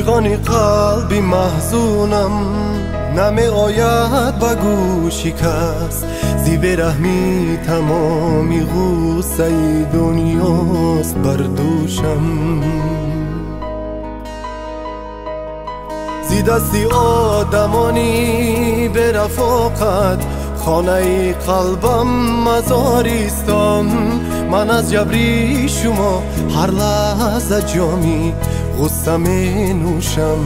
فیغانی قلبی محزونم نمی آید به گوشی کس زی برحمی تمامی غصه دنیاست بر دوشم زی دستی آدمانی به رفاقت خانه قلبم مزاریستم من از جبری شما هر لحظه جامی غصه می نوشم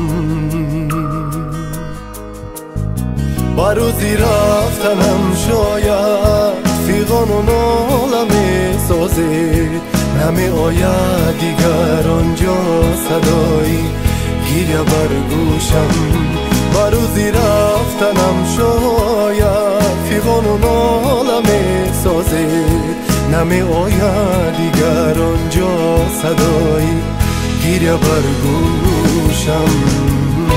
با روزی رفتنم شاید فیغان و ناله می سازه نمی آید دیگر آنجا صدایی گیره بر گوشم با روزی رفتنم شاید فیغان و ناله می سازه نمی آید دیگر آنجا صدایی گیره بر گوشم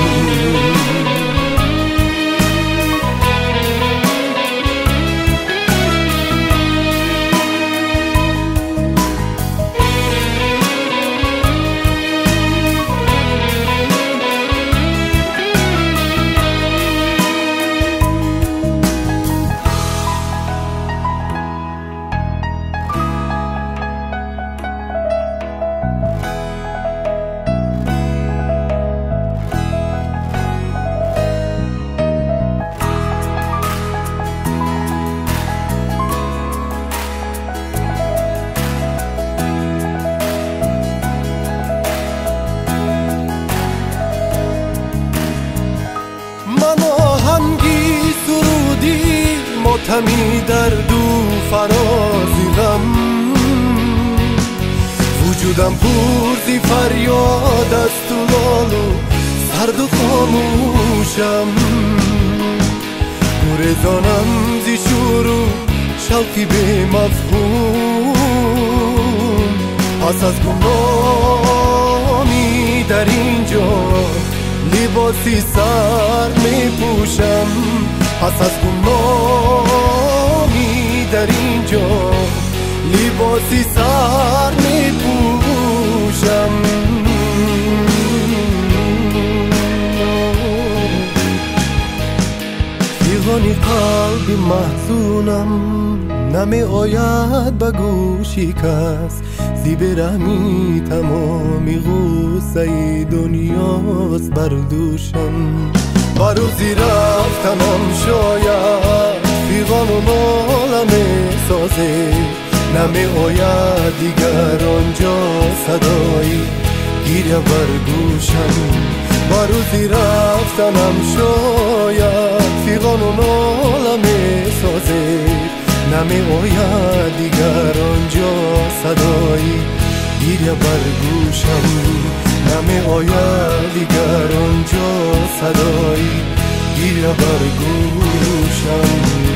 ماتمی درد و فرازی غم وجودم پرزی فریاد از تو لالو سرد و خاموشم گریزانم زی شور و شوقی به مفهوم پس از گمنامی در اینجا لباسی سر می پوشم پس از گمنامی در اینجا لباسی سر می پوشم فیغانی قلبی محزونم نمی آید به گوشی کس زی برحمی تمامی غصه دنیاست بر دوشم با روزی رفتنم شاید فیغان و ناله می سازه نمی آید دیگر آنجا صدایی گیره بر گوشم با روزی رفتنم شاید فیغان و ناله می سازه نمی آید دیگر آنجا صدایی گیره بر گوشم نمی آید دیگر آنجا صدایی گیره بر گوشم